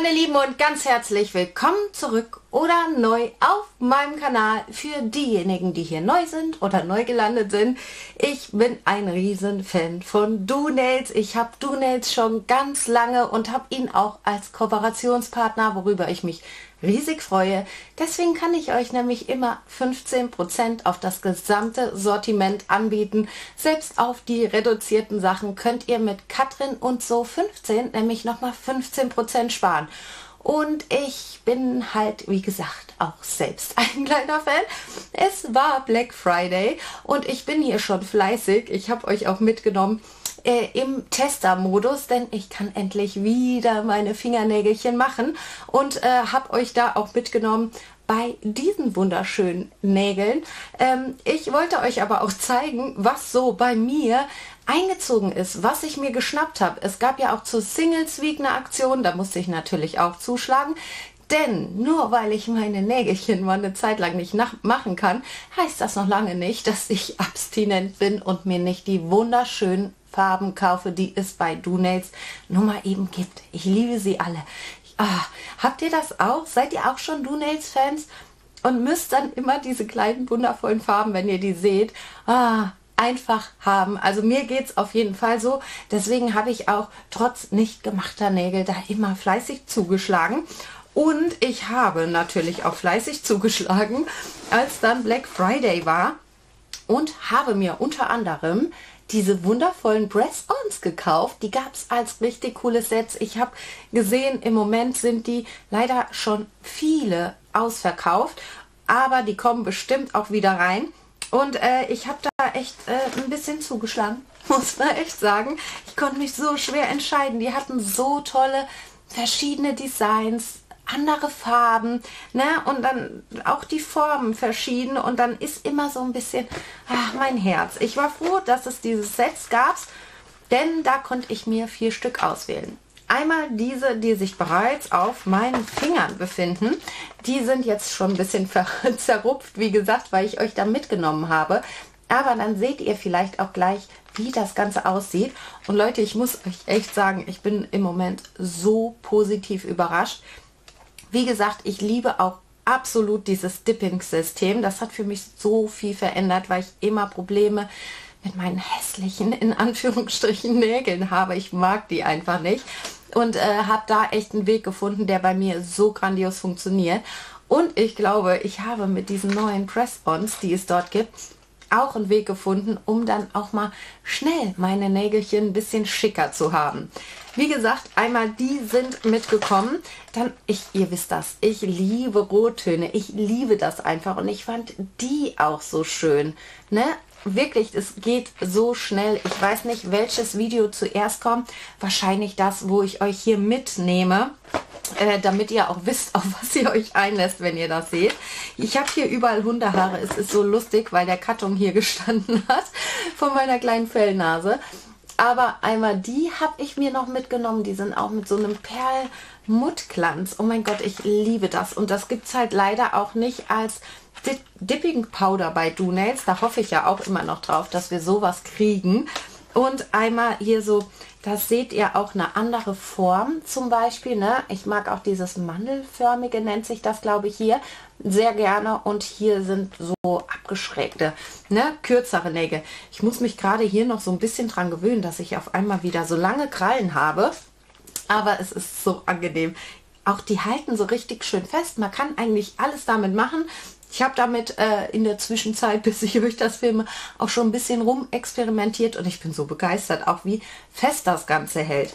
meine Lieben, und ganz herzlich willkommen zurück oder neu auf meinem Kanal. Für diejenigen, die hier neu sind oder neu gelandet sind, ich bin ein Riesenfan von Donails. Ich habe Donails schon ganz lange und habe ihn auch als Kooperationspartner, worüber ich mich riesig freue. Deswegen kann ich euch nämlich immer 15% auf das gesamte Sortiment anbieten. Selbst auf die reduzierten Sachen könnt ihr mit Katrin und so 15, nämlich nochmal 15% sparen. Und ich bin halt, wie gesagt, auch selbst ein kleiner Fan. Es war Black Friday und ich bin hier schon fleißig. Ich habe euch auch mitgenommen im Tester-Modus, denn ich kann endlich wieder meine Fingernägelchen machen und habe euch da auch mitgenommen bei diesen wunderschönen Nägeln. Ich wollte euch aber auch zeigen, was so bei mir eingezogen ist, was ich mir geschnappt habe. Es gab ja auch zur Singles Week eine Aktion, da musste ich natürlich auch zuschlagen. Denn nur weil ich meine Nägelchen mal eine Zeit lang nicht machen kann, heißt das noch lange nicht, dass ich abstinent bin und mir nicht die wunderschönen Farben kaufe, die es bei Donails nur mal eben gibt. Ich liebe sie alle. Habt ihr das auch? Seid ihr auch schon Donails-Fans? Und müsst dann immer diese kleinen wundervollen Farben, wenn ihr die seht, einfach haben. Also mir geht es auf jeden Fall so. Deswegen habe ich auch trotz nicht gemachter Nägel da immer fleißig zugeschlagen. Und ich habe natürlich auch fleißig zugeschlagen, als dann Black Friday war, und habe mir unter anderem diese wundervollen Press-Ons gekauft. Die gab es als richtig coole Sets. Ich habe gesehen, im Moment sind die leider schon viele ausverkauft, aber die kommen bestimmt auch wieder rein. Und ich habe da echt ein bisschen zugeschlagen, muss man echt sagen. Ich konnte mich so schwer entscheiden. Die hatten so tolle verschiedene Designs, andere Farben, ne? Und dann auch die Formen verschieden, und dann ist immer so ein bisschen mein Herz. Ich war froh, dass es diese Sets gab, denn da konnte ich mir 4 Stück auswählen. Einmal diese, die sich bereits auf meinen Fingern befinden. Die sind jetzt schon ein bisschen zerrupft, wie gesagt, weil ich euch da mitgenommen habe. Aber dann seht ihr vielleicht auch gleich, wie das Ganze aussieht. Und Leute, ich muss euch echt sagen, ich bin im Moment so positiv überrascht. Wie gesagt, ich liebe auch absolut dieses Dipping-System. Das hat für mich so viel verändert, weil ich immer Probleme mit meinen hässlichen, in Anführungsstrichen, Nägeln habe. Ich mag die einfach nicht. Und habe da echt einen Weg gefunden, der bei mir so grandios funktioniert. Und ich glaube, ich habe mit diesen neuen Press-Ons, die es dort gibt, auch einen Weg gefunden, um dann auch mal schnell meine Nägelchen ein bisschen schicker zu haben. Wie gesagt, einmal die sind mitgekommen. Dann, ihr wisst das, ich liebe Rottöne. Ich liebe das einfach. Und ich fand die auch so schön. Ne? Wirklich, es geht so schnell. Ich weiß nicht, welches Video zuerst kommt. Wahrscheinlich das, wo ich euch hier mitnehme, damit ihr auch wisst, auf was ihr euch einlässt, wenn ihr das seht. Ich habe hier überall Hundehaare. Es ist so lustig, weil der Karton hier gestanden hat von meiner kleinen Fellnase. Aber einmal die habe ich mir noch mitgenommen. Die sind auch mit so einem Perlmuttglanz. Oh mein Gott, ich liebe das. Und das gibt es halt leider auch nicht als Dipping Powder bei Donails. Da hoffe ich ja auch immer noch drauf, dass wir sowas kriegen. Und einmal hier so, das seht ihr, auch eine andere Form zum Beispiel. Ne? Ich mag auch dieses mandelförmige, nennt sich das, glaube ich, hier, sehr gerne. Und hier sind so abgeschrägte, ne, kürzere Nägel. Ich muss mich gerade hier noch so ein bisschen dran gewöhnen, dass ich auf einmal wieder so lange Krallen habe. Aber es ist so angenehm. Auch die halten so richtig schön fest. Man kann eigentlich alles damit machen. Ich habe damit in der Zwischenzeit, bis ich euch das filme, auch schon ein bisschen rumexperimentiert, und ich bin so begeistert, auch wie fest das Ganze hält.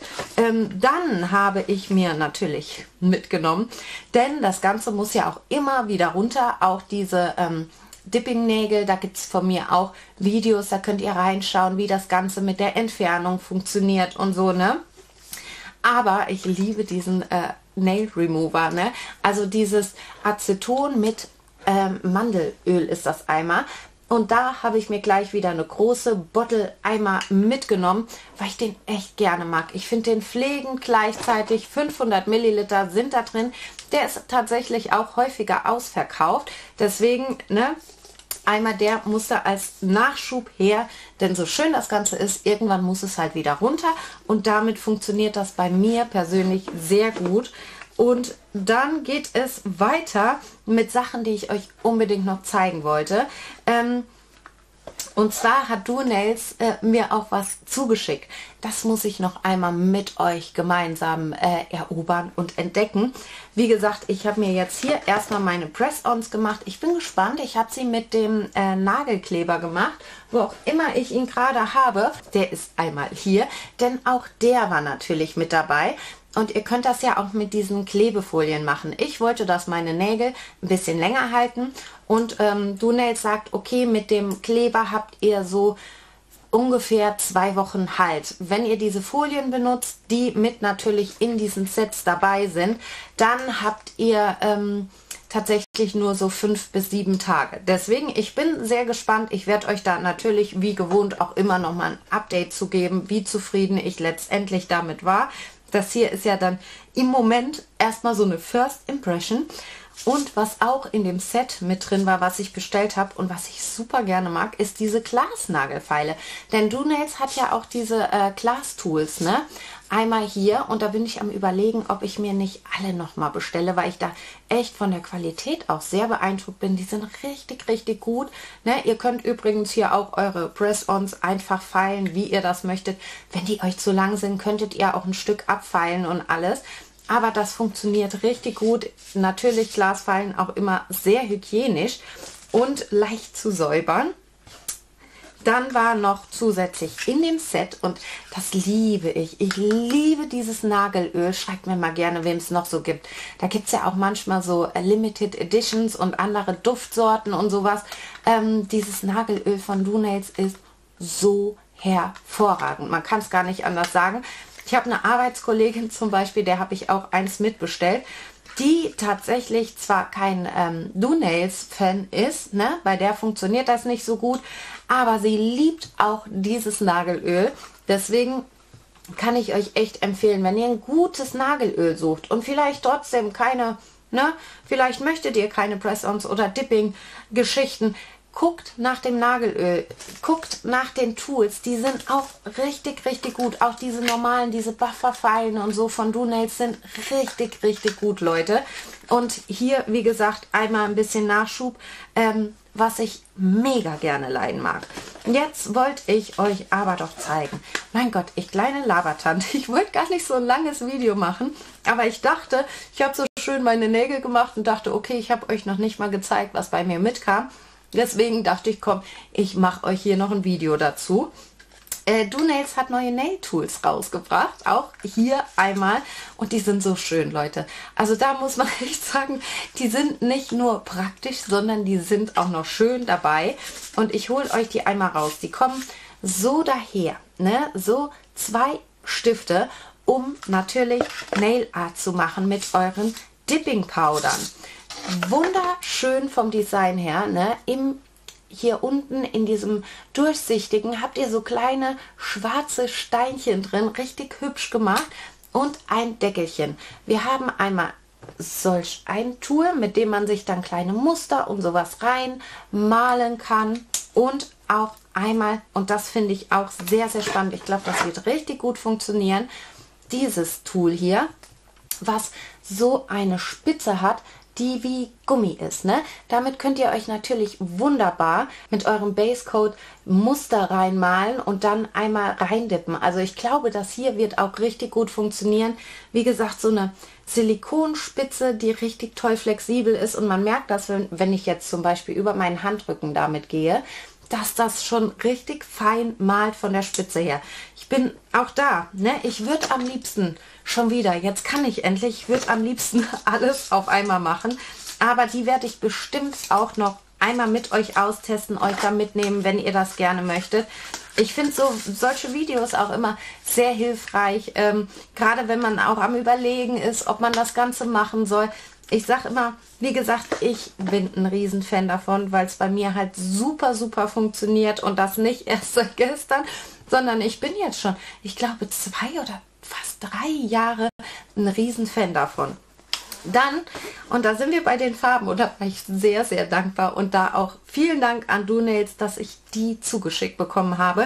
Dann habe ich mir natürlich mitgenommen, denn das Ganze muss ja auch immer wieder runter, auch diese Dipping-Nägel, da gibt es von mir auch Videos, da könnt ihr reinschauen, wie das Ganze mit der Entfernung funktioniert und so, ne? Aber ich liebe diesen Nail Remover, ne? Also dieses Aceton mit Mandelöl ist das Eimer. Und da habe ich mir gleich wieder eine große Bottle-Eimer mitgenommen, weil ich den echt gerne mag. Ich finde den pflegend gleichzeitig. 500 Milliliter sind da drin. Der ist tatsächlich auch häufiger ausverkauft. Deswegen, ne, einmal der musste als Nachschub her, denn so schön das Ganze ist, irgendwann muss es halt wieder runter. Und damit funktioniert das bei mir persönlich sehr gut. Und dann geht es weiter mit Sachen, die ich euch unbedingt noch zeigen wollte. Und zwar hat DoNails mir auch was zugeschickt. Das muss ich noch einmal mit euch gemeinsam erobern und entdecken. Wie gesagt, ich habe mir jetzt hier erstmal meine Press-Ons gemacht. Ich bin gespannt. Ich habe sie mit dem Nagelkleber gemacht, wo auch immer ich ihn gerade habe. Der ist einmal hier, denn auch der war natürlich mit dabei. Und ihr könnt das ja auch mit diesen Klebefolien machen. Ich wollte, dass meine Nägel ein bisschen länger halten. Und DoNails sagt, okay, mit dem Kleber habt ihr so ungefähr 2 Wochen Halt. Wenn ihr diese Folien benutzt, die mit natürlich in diesen Sets dabei sind, dann habt ihr tatsächlich nur so 5 bis 7 Tage. Deswegen, ich bin sehr gespannt. Ich werde euch da natürlich wie gewohnt auch immer noch mal ein Update zu geben, wie zufrieden ich letztendlich damit war. Das hier ist ja dann im Moment erstmal so eine First Impression. Und was auch in dem Set mit drin war, was ich bestellt habe und was ich super gerne mag, ist diese Glasnagelfeile. Denn DoNails hat ja auch diese Glas-Tools, ne? Einmal hier, und da bin ich am Überlegen, ob ich mir nicht alle nochmal bestelle, weil ich da echt von der Qualität auch sehr beeindruckt bin. Die sind richtig, richtig gut. Ne? Ihr könnt übrigens hier auch eure Press-Ons einfach feilen, wie ihr das möchtet. Wenn die euch zu lang sind, könntet ihr auch ein Stück abfeilen und alles. Aber das funktioniert richtig gut. Natürlich Glasfeilen auch immer sehr hygienisch und leicht zu säubern. Dann war noch zusätzlich in dem Set, und das liebe ich liebe dieses Nagelöl. Schreibt mir mal gerne, wem es noch so gibt. Da gibt es ja auch manchmal so Limited Editions und andere Duftsorten und sowas. Dieses Nagelöl von DoNails ist so hervorragend. Man kann es gar nicht anders sagen. Ich habe eine Arbeitskollegin zum Beispiel, der habe ich auch eins mitbestellt, die tatsächlich zwar kein DoNails-Fan ist, ne? Bei der funktioniert das nicht so gut, aber sie liebt auch dieses Nagelöl. Deswegen kann ich euch echt empfehlen, wenn ihr ein gutes Nagelöl sucht und vielleicht trotzdem keine, ne? Vielleicht möchtet ihr keine Press-Ons oder Dipping-Geschichten. Guckt nach dem Nagelöl, guckt nach den Tools, die sind auch richtig, richtig gut. Auch diese normalen, diese Bufferfeilen und so von DoNails sind richtig, richtig gut, Leute. Und hier, wie gesagt, einmal ein bisschen Nachschub, was ich mega gerne leihen mag. Jetzt wollte ich euch aber doch zeigen. Mein Gott, ich kleine Labertante. Ich wollte gar nicht so ein langes Video machen, aber ich dachte, ich habe so schön meine Nägel gemacht und dachte, okay, ich habe euch noch nicht mal gezeigt, was bei mir mitkam. Deswegen dachte ich, komm, ich mache euch hier noch ein Video dazu. DoNails hat neue Nail Tools rausgebracht, auch hier einmal, und die sind so schön, Leute. Also da muss man echt sagen, die sind nicht nur praktisch, sondern die sind auch noch schön dabei. Und ich hole euch die einmal raus. Die kommen so daher, ne? So 2 Stifte, um natürlich Nail Art zu machen mit euren Dipping Powdern. Wunderschön vom Design her, ne? Hier unten in diesem durchsichtigen habt ihr so kleine schwarze Steinchen drin, richtig hübsch gemacht, und ein Deckelchen. Wir haben einmal solch ein Tool, mit dem man sich dann kleine Muster und sowas reinmalen kann, und auch einmal, und das finde ich auch sehr, sehr spannend, ich glaube, das wird richtig gut funktionieren, dieses Tool hier, was so eine Spitze hat, die wie Gummi ist, ne? Damit könnt ihr euch natürlich wunderbar mit eurem Basecoat Muster reinmalen und dann einmal reindippen. Also ich glaube, das hier wird auch richtig gut funktionieren. Wie gesagt, so eine Silikonspitze, die richtig toll flexibel ist, und man merkt das, wenn ich jetzt zum Beispiel über meinen Handrücken damit gehe, dass das schon richtig fein malt von der Spitze her. Ich bin auch da, ne? Ich würde am liebsten schon wieder, jetzt kann ich endlich, ich würde am liebsten alles auf einmal machen, aber die werde ich bestimmt auch noch einmal mit euch austesten, euch da mitnehmen, wenn ihr das gerne möchtet. Ich finde solche Videos auch immer sehr hilfreich, gerade wenn man auch am Überlegen ist, ob man das Ganze machen soll. Ich sage immer, wie gesagt, ich bin ein Riesenfan davon, weil es bei mir halt super, super funktioniert, und das nicht erst seit gestern, sondern ich bin jetzt schon, ich glaube, 2 oder fast 3 Jahre ein Riesenfan davon. Dann, und da sind wir bei den Farben, und da war ich sehr, sehr dankbar, und da auch vielen Dank an DoNails, dass ich die zugeschickt bekommen habe.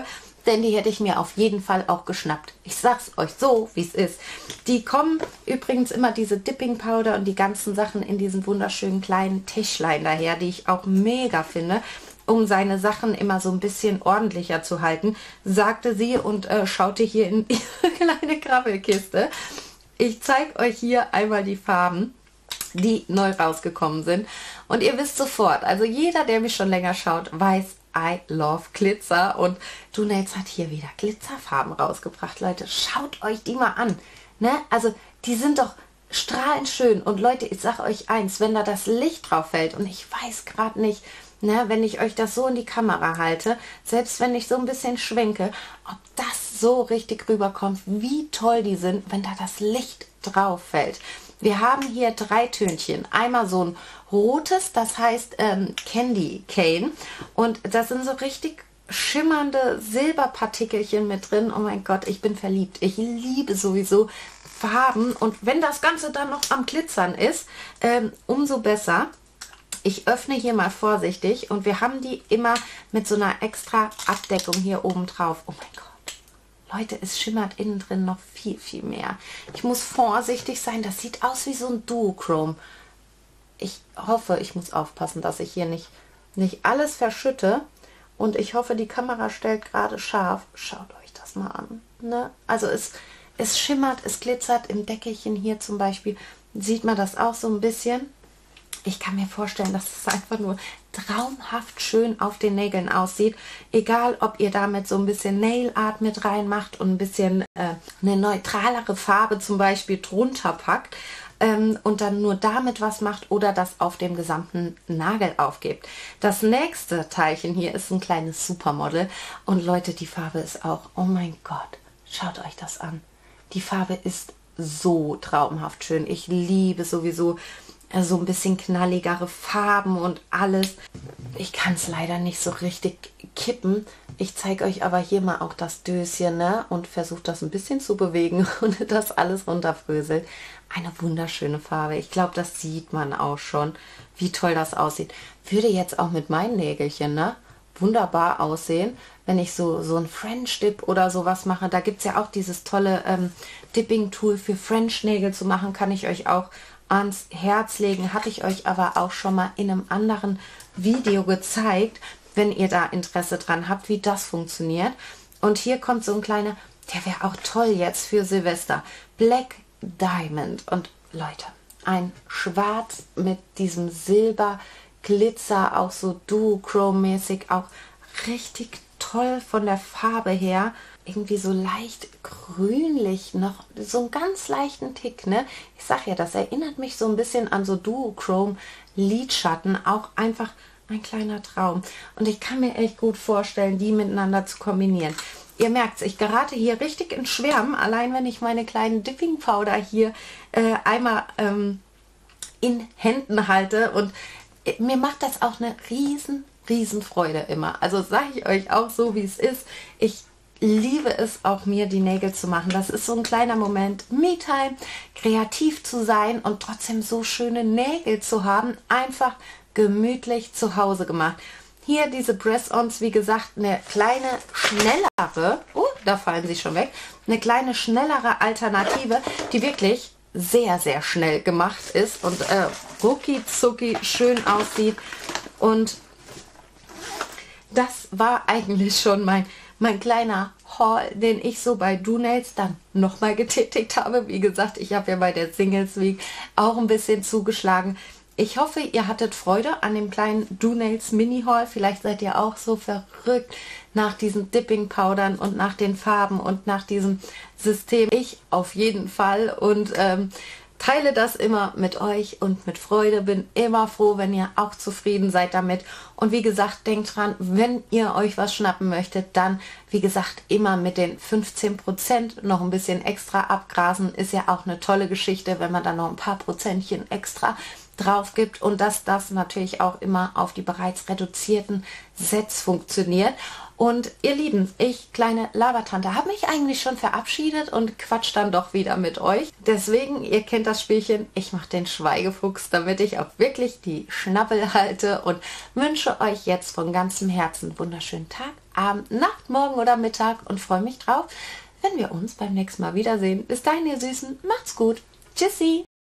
denn die hätte ich mir auf jeden Fall auch geschnappt. Ich sag's euch so, wie es ist. Die kommen übrigens immer, diese Dipping Powder und die ganzen Sachen, in diesen wunderschönen kleinen Täschlein daher, die ich auch mega finde, um seine Sachen immer so ein bisschen ordentlicher zu halten, sagte sie und schaute hier in ihre kleine Krabbelkiste. Ich zeige euch hier einmal die Farben, die neu rausgekommen sind. Und ihr wisst sofort, also jeder, der mich schon länger schaut, weiß, I love Glitzer. Und Donails hat hier wieder Glitzerfarben rausgebracht. Leute, schaut euch die mal an. Ne? Also die sind doch strahlend schön. Und Leute, ich sage euch eins, wenn da das Licht drauf fällt, und ich weiß gerade nicht, ne, wenn ich euch das so in die Kamera halte, selbst wenn ich so ein bisschen schwenke, ob das so richtig rüberkommt, wie toll die sind, wenn da das Licht drauf fällt. Wir haben hier 3 Tönchen. Einmal so ein rotes, das heißt Candy Cane. Und das sind so richtig schimmernde Silberpartikelchen mit drin. Oh mein Gott, ich bin verliebt. Ich liebe sowieso Farben. Und wenn das Ganze dann noch am Glitzern ist, umso besser. Ich öffne hier mal vorsichtig und wir haben die immer mit so einer extra Abdeckung hier oben drauf. Oh mein Gott. Leute, es schimmert innen drin noch viel, viel mehr. Ich muss vorsichtig sein. Das sieht aus wie so ein Duochrome. Ich hoffe, ich muss aufpassen, dass ich hier nicht alles verschütte. Und ich hoffe, die Kamera stellt gerade scharf. Schaut euch das mal an. Ne? Also es schimmert, es glitzert im Deckelchen hier zum Beispiel. Sieht man das auch so ein bisschen? Ich kann mir vorstellen, dass es einfach nur traumhaft schön auf den Nägeln aussieht. Egal, ob ihr damit so ein bisschen Nail Art mit reinmacht und ein bisschen eine neutralere Farbe zum Beispiel drunter packt und dann nur damit was macht oder das auf dem gesamten Nagel aufgebt. Das nächste Teilchen hier ist ein kleines Supermodel. Und Leute, die Farbe ist auch, oh mein Gott, schaut euch das an. Die Farbe ist so traumhaft schön. Ich liebe sowieso so ein bisschen knalligere Farben und alles. Ich kann es leider nicht so richtig kippen. Ich zeige euch aber hier mal auch das Döschen, ne? Und versuche das ein bisschen zu bewegen und das alles runterfröselt. Eine wunderschöne Farbe. Ich glaube, das sieht man auch schon, wie toll das aussieht. Würde jetzt auch mit meinen Nägelchen, ne? Wunderbar aussehen, wenn ich so ein French Dip oder sowas mache. Da gibt es ja auch dieses tolle Dipping-Tool für French-Nägel zu machen. Kann ich euch auch ans Herz legen. Hatte ich euch aber auch schon mal in einem anderen Video gezeigt, wenn ihr da Interesse dran habt, wie das funktioniert. Und hier kommt so ein kleiner, der wäre auch toll jetzt für Silvester. Black Diamond. Und Leute, ein Schwarz mit diesem Silber Glitzer, auch so Duochrome-mäßig, auch richtig toll von der Farbe her. Irgendwie so leicht grünlich, noch so einen ganz leichten Tick, ne? Ich sag ja, das erinnert mich so ein bisschen an so Duochrome Lidschatten, auch einfach ein kleiner Traum. Und ich kann mir echt gut vorstellen, die miteinander zu kombinieren. Ihr merkt es, ich gerate hier richtig ins Schwärmen, allein wenn ich meine kleinen Dipping Powder hier einmal in Händen halte, und mir macht das auch eine riesen Freude immer. Also sage ich euch auch so, wie es ist. Ich liebe es auch, mir die Nägel zu machen. Das ist so ein kleiner Moment Me-Time, kreativ zu sein und trotzdem so schöne Nägel zu haben. Einfach gemütlich zu Hause gemacht. Hier diese Press-Ons, wie gesagt, eine kleine, schnellere, da fallen sie schon weg, eine kleine, schnellere Alternative, die wirklich sehr schnell gemacht ist und rucki zucki schön aussieht. Und das war eigentlich schon mein kleiner Haul, den ich so bei Donails dann nochmal getätigt habe. Wie gesagt, ich habe ja bei der Singles Week auch ein bisschen zugeschlagen. Ich hoffe, ihr hattet Freude an dem kleinen Donails Mini-Haul. Vielleicht seid ihr auch so verrückt nach diesen Dipping-Powdern und nach den Farben und nach diesem System. Ich auf jeden Fall, und teile das immer mit euch und mit Freude. Bin immer froh, wenn ihr auch zufrieden seid damit. Und wie gesagt, denkt dran, wenn ihr euch was schnappen möchtet, dann, wie gesagt, immer mit den 15% noch ein bisschen extra abgrasen. Ist ja auch eine tolle Geschichte, wenn man dann noch ein paar Prozentchen extra drauf gibt, und dass das natürlich auch immer auf die bereits reduzierten Sets funktioniert. Und ihr Lieben, ich, kleine Labertante, habe mich eigentlich schon verabschiedet und quatsch dann doch wieder mit euch. Deswegen, ihr kennt das Spielchen, ich mache den Schweigefuchs, damit ich auch wirklich die Schnappel halte und wünsche euch jetzt von ganzem Herzen einen wunderschönen Tag, Abend, Nacht, Morgen oder Mittag und freue mich drauf, wenn wir uns beim nächsten Mal wiedersehen. Bis dahin, ihr Süßen, macht's gut. Tschüssi!